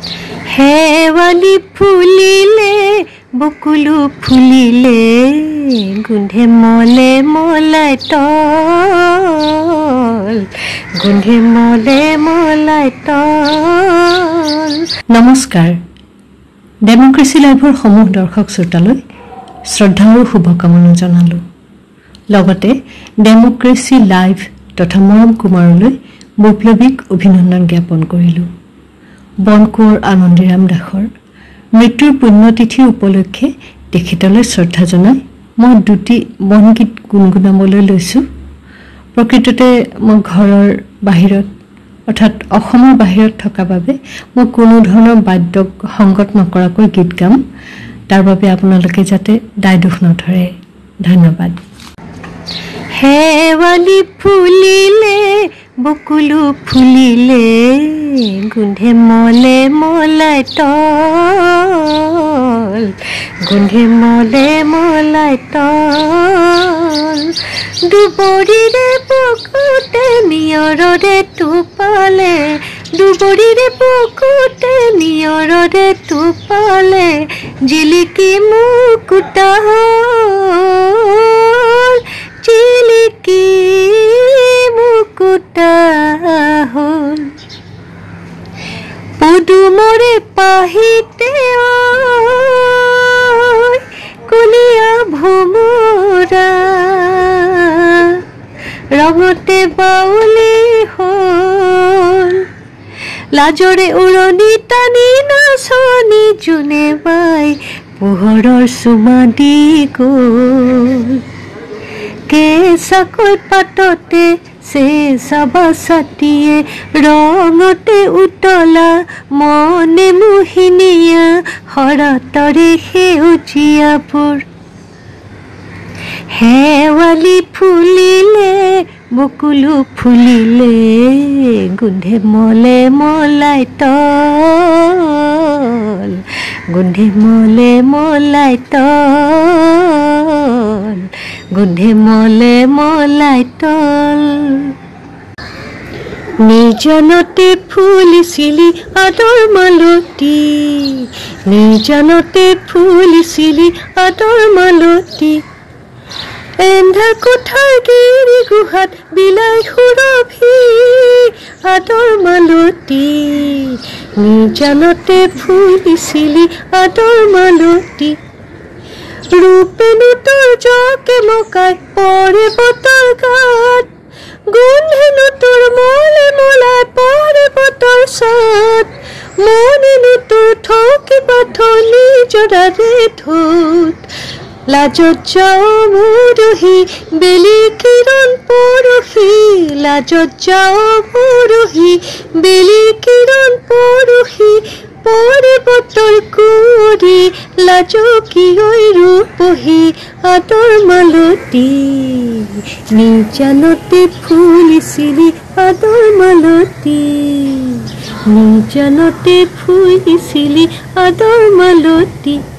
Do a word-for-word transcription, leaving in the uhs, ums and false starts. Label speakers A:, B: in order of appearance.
A: হেৱালি ফুলিলে বকুলো ফুলিলে গোন্ধে মলে মলাই তল গোন্ধে মলে মলাই তল।
B: নমস্কাৰ। ডেমক্ৰেচি লাইভৰ সমূহ দৰ্শক শ্ৰোতালৈ শ্ৰদ্ধা আৰু শুভকামনা জনালোঁ। লগতে ডেমক্ৰেচি লাইভ তথা মৰম কুমাৰলৈ বৈপ্লৱিক অভিনন্দন জ্ঞাপন কৰিলোঁ। বনকোঁৱৰ আনন্দীৰাম দাসৰ মৃত্যুৰ পুণ্যতিথি উপলক্ষে তেখেতলৈ শ্ৰদ্ধা জনাই মই দুটি বনগীত গুণগুণাবলৈ লৈছোঁ। প্ৰকৃততে মই ঘৰৰ বাহিৰত অৰ্থাৎ অসমৰ বাহিৰত থকা বাবে মই কোনো ধৰণৰ বাদ্য সংগত নকৰাকৈ গীত গাম। তাৰ বাবে আপোনালোকে যাতে দায় দোষ নধৰে। ধন্যবাদ।
A: হেৱালি ফুলিলে বকুলো ফুলিলে গোন্ধে মলে মলাই তল গোন্ধে মলে মলাই তল। দুবৰিৰে বুকুতে নিয়ৰৰে টোপালে দুবৰিৰে বুকুতে নিয়ৰৰে টোপালে জিলিকি মুকুতা হ'ল জিলিকি মুকুতা হ'ল। পদুমৰে পাহিতে কলিয়া ভোমোৰা ৰঙতে বাউলি হ'ল লাজৰে উৰণি টানি নাচনি জোনে বাই পোহৰৰ চুমা দি গ'ল। কেঁচাকৈ পাততে চেঁচাবা ছাতিয়ে ৰঙতে উতলা মনে মোহিনীয়া শৰতৰে সেউজীয়াবোৰ। হেৱালি ফুলিলে বকুলো ফুলিলে গোন্ধে মলে মলাই তল গোন্ধে মলে মলাই তল গোন্ধে মলে মলাই তল। নিৰ্জনতে ফুলিছিলি আদৰ মালতী নিৰ্জনতে ফুলিছিলি আদৰ মালতী এন্ধাৰ কোঠাৰ গিৰি গুহাত বিলাই সুৰভি আদৰ মালতী নিৰ্জনতে ফুলিছিলি আদৰ মালতী। ৰূপেনো তোৰ জকে মকাই পৰে বতৰ গাত গোন্ধেনো তোৰ মলে মলাই পৰে বতৰ চাত মনেনো তোৰ থকি পাথনি জৰাৰে ধোত লাজত যাওঁ মৰহি বেলি কিৰণ পৰহি লাজত যাওঁ মৰহি বেলি কিৰণ পৰহি পৰে বতৰ কুঁৱৰী লাজকি হৈ ৰূপহী আদৰ মালতী নিৰ্জনতে ফুলিছিলি আদৰ মালতী নিৰ্জনতে ফুলিছিলি আদৰ মালতী।